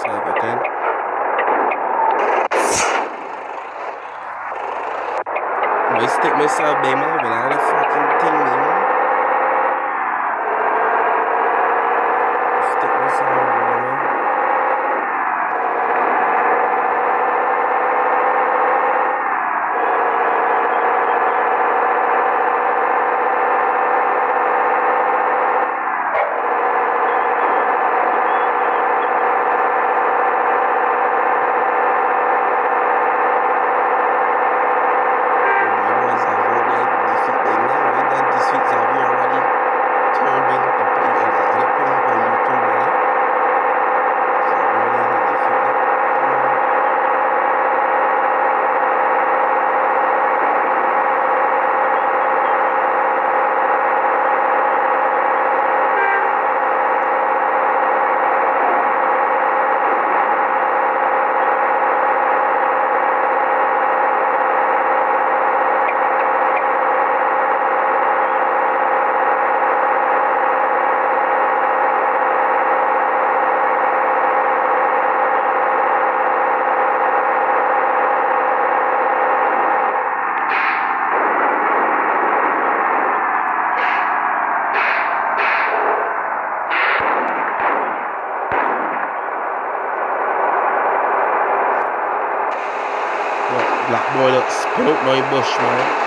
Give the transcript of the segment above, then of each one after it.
again. I stick myself big man, but I the fucking thing, man. Stick myself big man. Black boy look spin out my bush, man.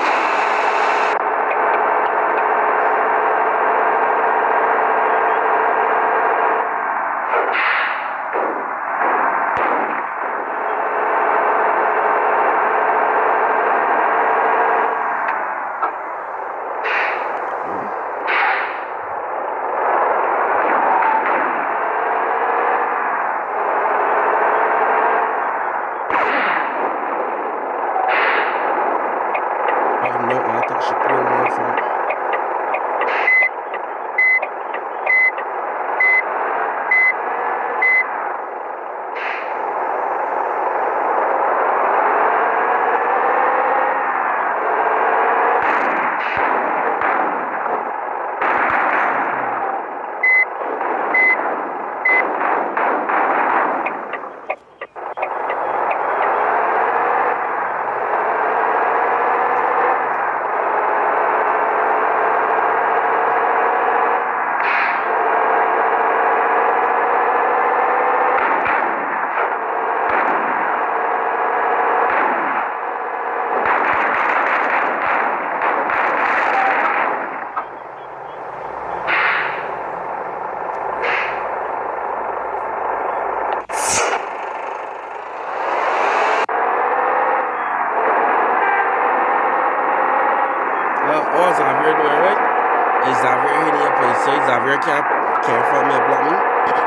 Xavier doing right? Is Xavier hitting your place? So Xavier can't find me and block me?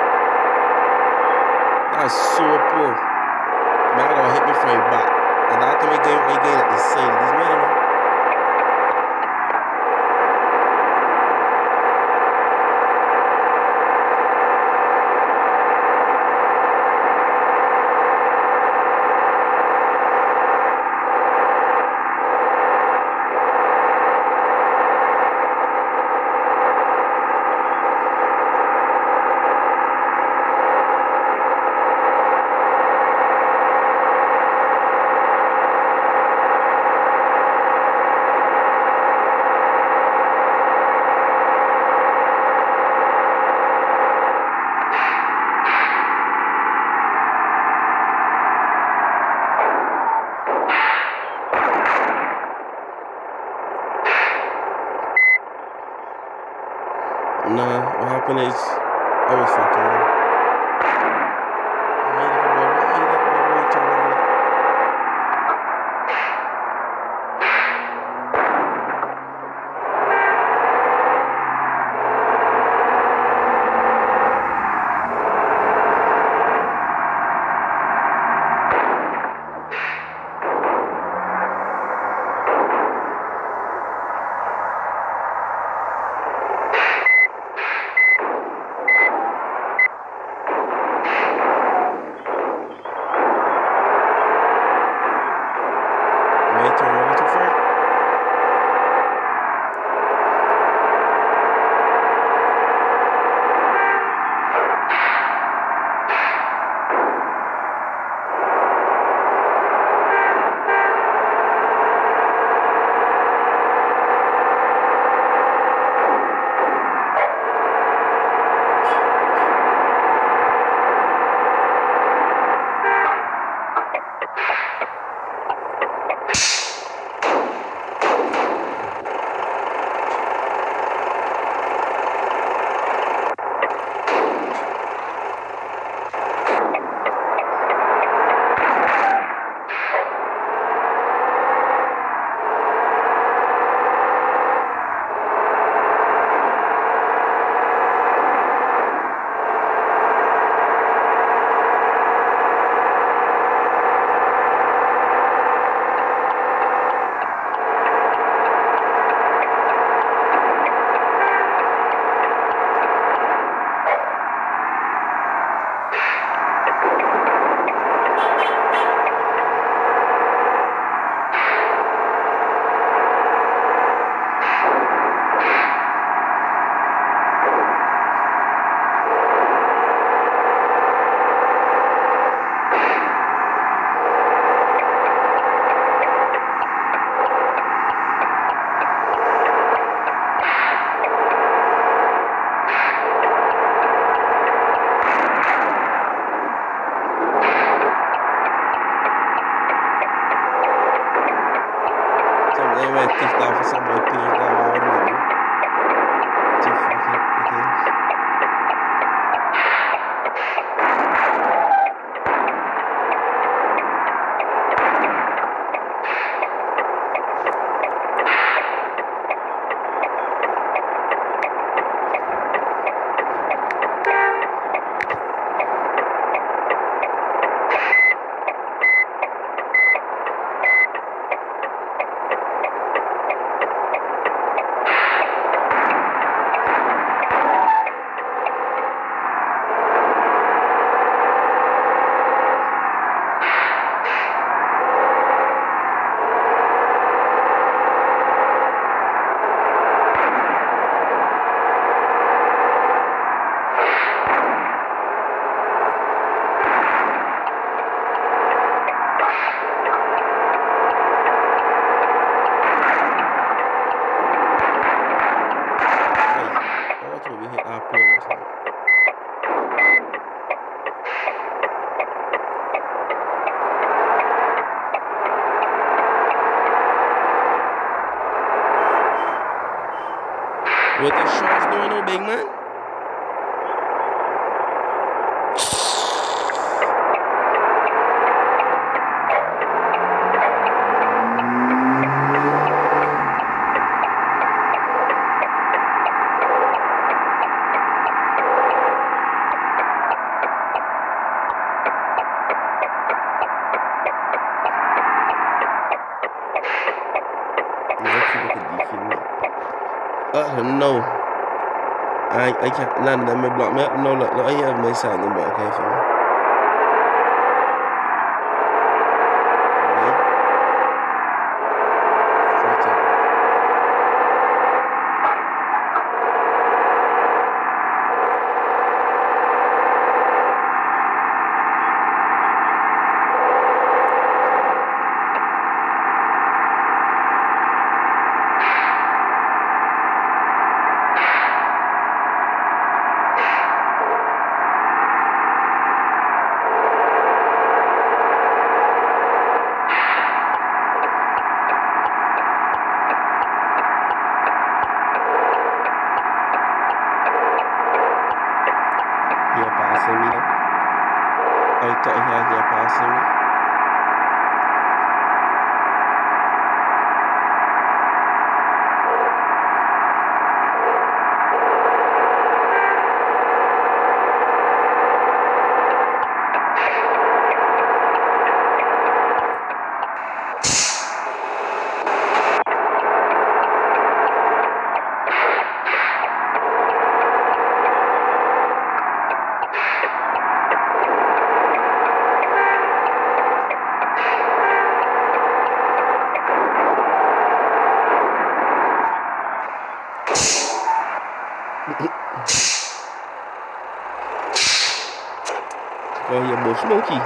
That's so poor. Man, gonna hit me from the back. And that time again at the side. This man, you know. Nah, what happened is I was fucking. somebody pays that all the way. Too fucking it is. We hit our players. What the Sharks doing, though, big man? No. I can't. None of them may block me up. No, look, I have my sound number, okay, for me. Passing me though. I thought he had here passing me. Oh, you're both smoky.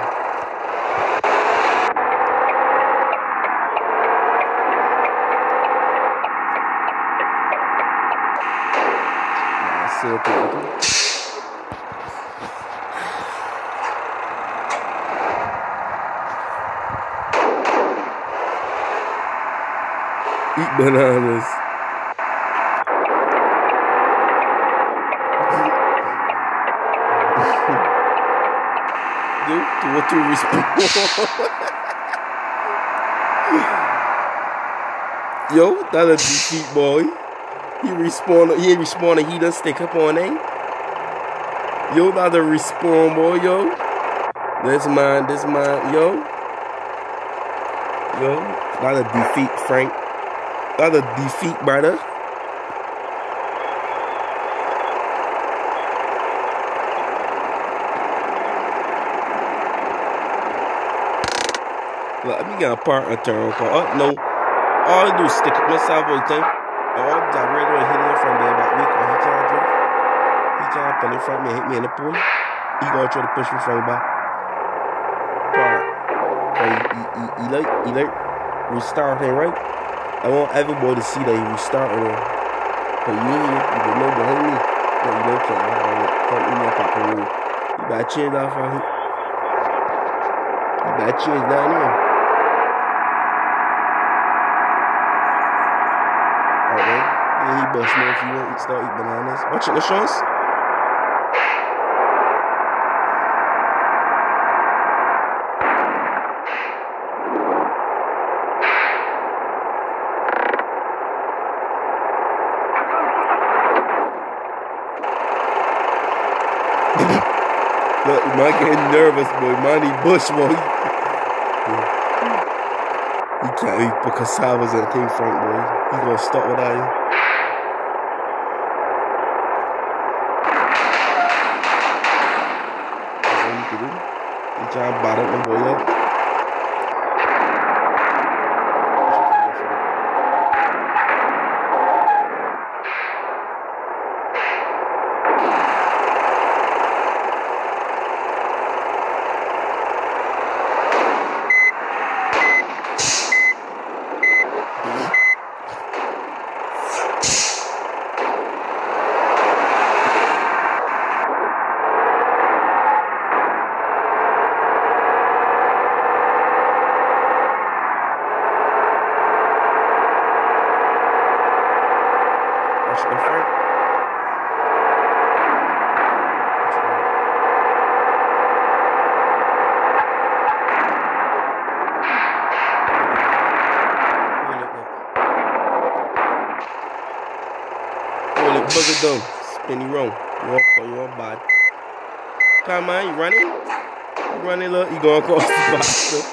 Eat bananas. To respond. Yo, that a defeat, boy. He respawned, he done stick up on him. Yo, that a respawn, boy, yo. This man, yo. Yo, that a defeat, Frank. That a defeat, brother. Let me get a partner turn. No, all I do is stick up myself all the time. All that regular hitting from there about me, because he can't drift. He can't pull in front of me and hit me in the pool. He gonna try to push me from back. He like restarting, right? I want everybody to see that he restarting. Because you will know behind me. But you don't care. Can't eat my pop road. You better change that for him. You better change down here. bush more if you want to start eating bananas. Watch it, Lachance. Look, man getting nervous, boy. Manny Bush, boy. He can't eat because Salva's in King Frank, boy. He gonna stop without you. That's all you can do. You try to bottom the boy up. Bugger down, spinny wrong. You want bad. Come on, you running? You running, look, you going across the box.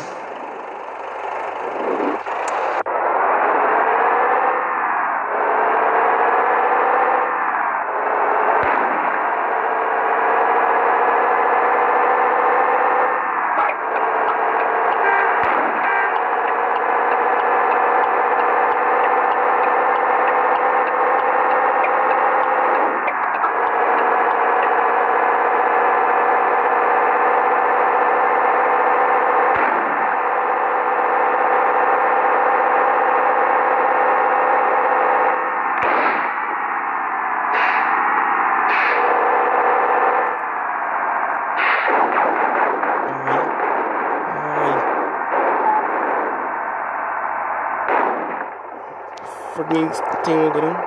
Freaking team will get him.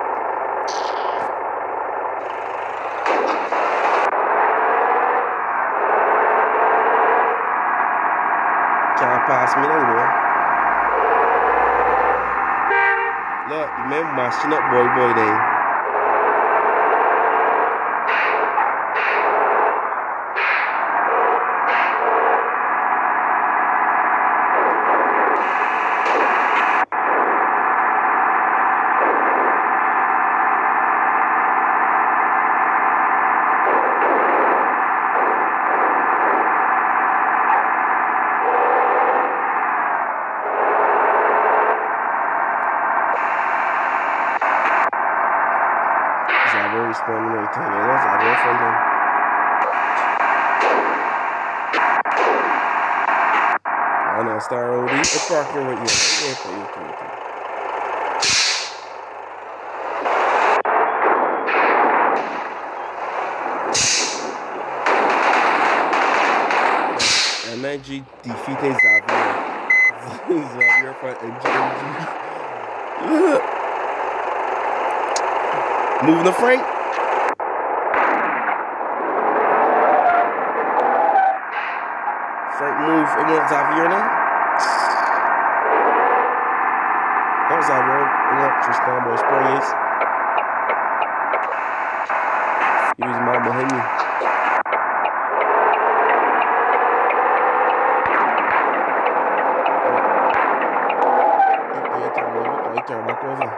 Can't pass me though, boy. Look, you remember mashing up, boy, then. Responding everything, and that's how they're from them. I know, Star OD, a Parker with you. MNG defeated Xavier. Xavier for MGMG. Moving to Frank. Frank move. It wants Xavier now. Not Xavier. It wants Tristan Boy Spurs. He was my behind me. Turn back over.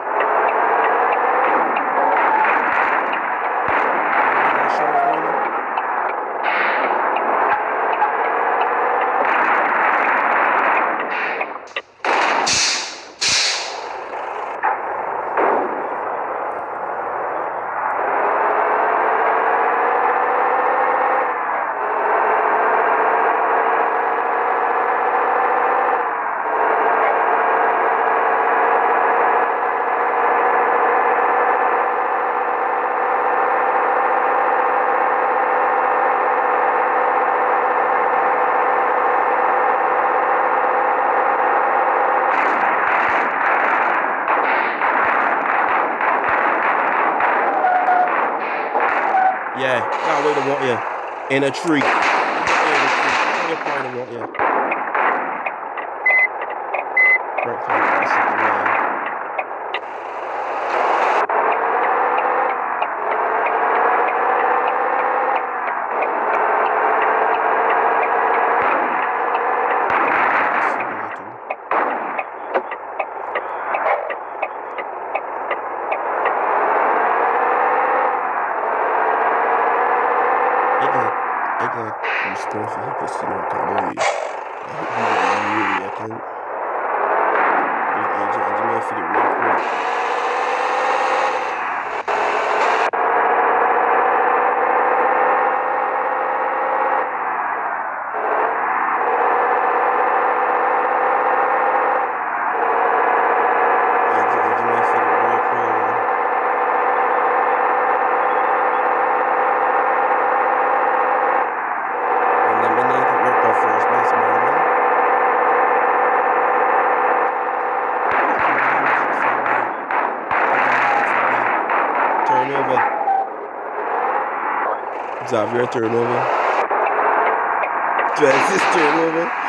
Yeah, got away to want you. In a tree. You're part of what you. Right, yeah. Stuff I hope it's not that way. I hope you really I think. I just might feel it real quick. I might feel it real quick. First basketball, man. Turnover. Xavier turnover. Francis turnover.